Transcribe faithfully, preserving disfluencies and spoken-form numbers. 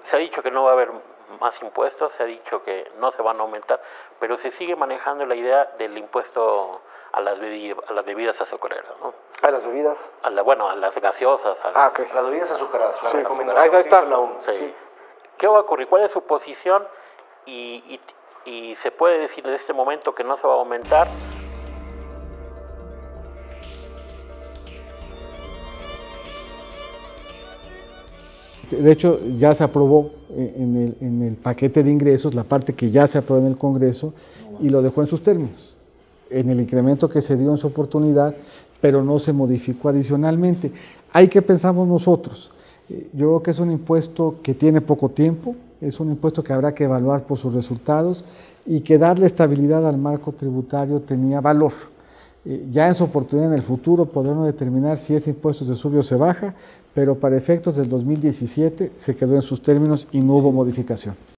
se ha dicho que no va a haber más impuestos, se ha dicho que no se van a aumentar, pero se sigue manejando la idea del impuesto a las, bebidas, a las bebidas azucareras, ¿no? ¿A las bebidas? A la, bueno, a las gaseosas. A ah, ok. A las bebidas azucaradas, la sí, recomendación ahí está. que hizo la ONU. Sí. Sí. ¿Qué va a ocurrir? ¿Cuál es su posición? Y, y, y se puede decir en este momento que no se va a aumentar. De hecho, ya se aprobó en el, en el paquete de ingresos, la parte que ya se aprobó en el Congreso, y lo dejó en sus términos, en el incremento que se dio en su oportunidad, pero no se modificó adicionalmente. ¿Hay que pensamos nosotros? Yo creo que es un impuesto que tiene poco tiempo, es un impuesto que habrá que evaluar por sus resultados y que darle estabilidad al marco tributario tenía valor. Ya en su oportunidad en el futuro podrán determinar si ese impuesto se sube o se baja, pero para efectos del dos mil diecisiete se quedó en sus términos y no hubo modificación.